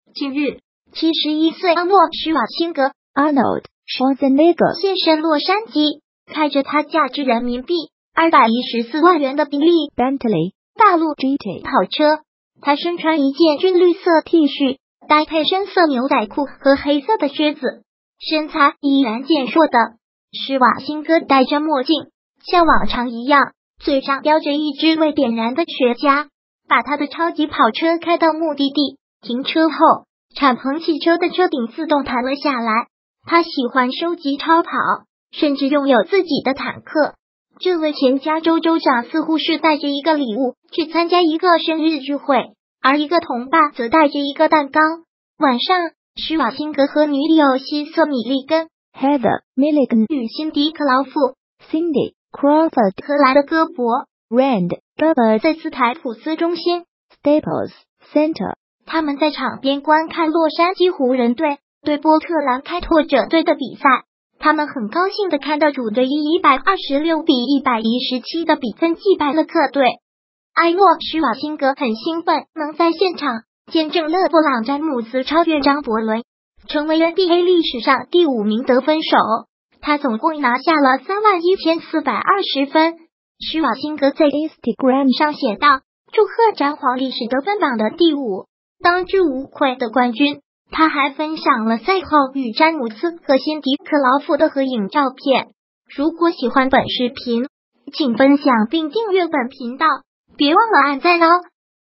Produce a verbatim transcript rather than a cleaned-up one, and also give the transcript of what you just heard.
近日，七十一岁阿诺·施瓦辛格 Arnold Schwarzenegger 现身洛杉矶，开着他价值人民币二百一十四万元的宾利 Bentley 大陆 G T 跑车。他身穿一件军绿色 T 恤，搭配深色牛仔裤和黑色的靴子，身材依然健硕的施瓦辛格戴着墨镜，像往常一样，嘴上叼着一支未点燃的雪茄，把他的超级跑车开到目的地。停车后，敞篷汽车的车顶自动弹了下来。他喜欢收集超跑，甚至拥有自己的坦克。这位前加州州长似乎是带着一个礼物去参加一个生日聚会，而一个同伴则带着一个蛋糕。晚上，施瓦辛格和女友希瑟米利根 Heather Milligan 与辛迪克劳夫 Cindy Crawford 荷兰的戈伯 Rand Gerbert 在斯台普斯中心 Staples Center。 他们在场边观看洛杉矶湖人队对波特兰开拓者队的比赛。他们很高兴地看到主队以一百二十六比一百一十七的比分击败了客队。埃诺·施瓦辛格很兴奋能在现场见证勒布朗·詹姆斯超越张伯伦，成为 N B A 历史上第五名得分手。他总共拿下了三万一千四百二十分。施瓦辛格在 Instagram 上写道：祝贺詹皇历史得分榜的第五，当之无愧的冠军。他还分享了赛后与詹姆斯和辛迪克劳夫的合影照片。如果喜欢本视频，请分享并订阅本频道，别忘了按赞哦。